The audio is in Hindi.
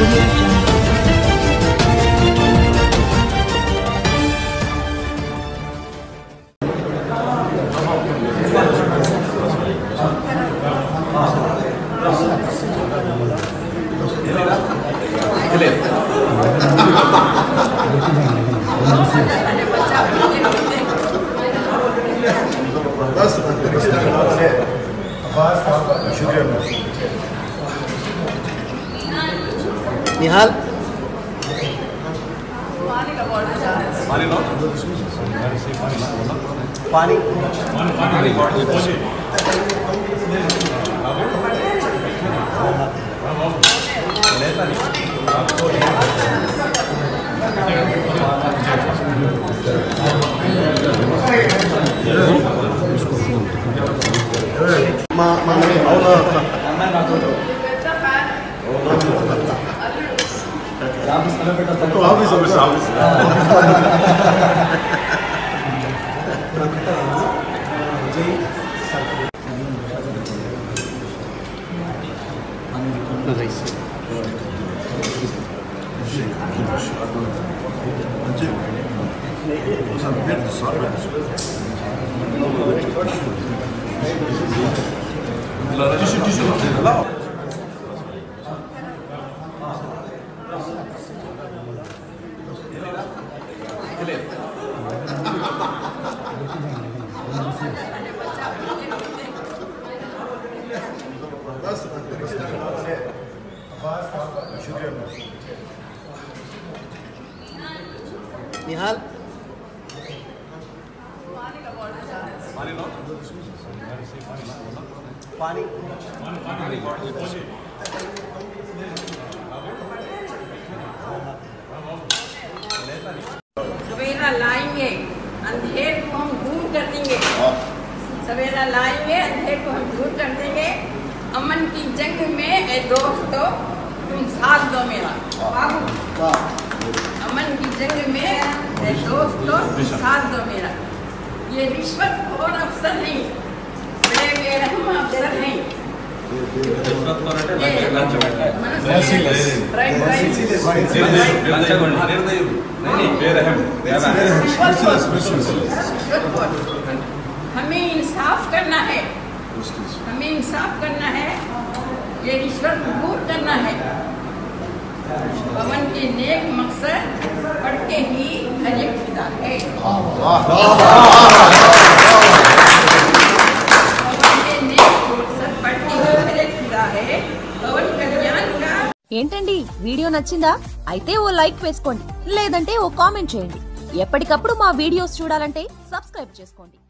Audio Jungle. निहाल पानी निहाल पानी सवेरा लाएंगे अंधेर को हम दूर कर देंगे। सवेरा लाएंगे अंधेर को हम दूर कर देंगे। अमन की जंग में ए दोस्तों तुम साथ दो मेरा। अमन की जंग में ए दोस्तों तुम साथ दो मेरा। ये रिश्वत और अफसर नहीं, बड़े बेरहम अफसर नहीं। हमें इंसाफ करना है, हमें इंसाफ करना है, ये रिश्वत दूर करना है। पवन के नेक मकसद पढ़ के ही हर एक फिदा है। ఏంటండి వీడియో నచ్చిందా? అయితే ఓ లైక్ వేసుకోండి, లేదంటే ఓ కామెంట్ చేయండి. ఎప్పటికప్పుడు మా వీడియోస్ చూడాలంటే సబ్స్క్రైబ్ చేసుకోండి.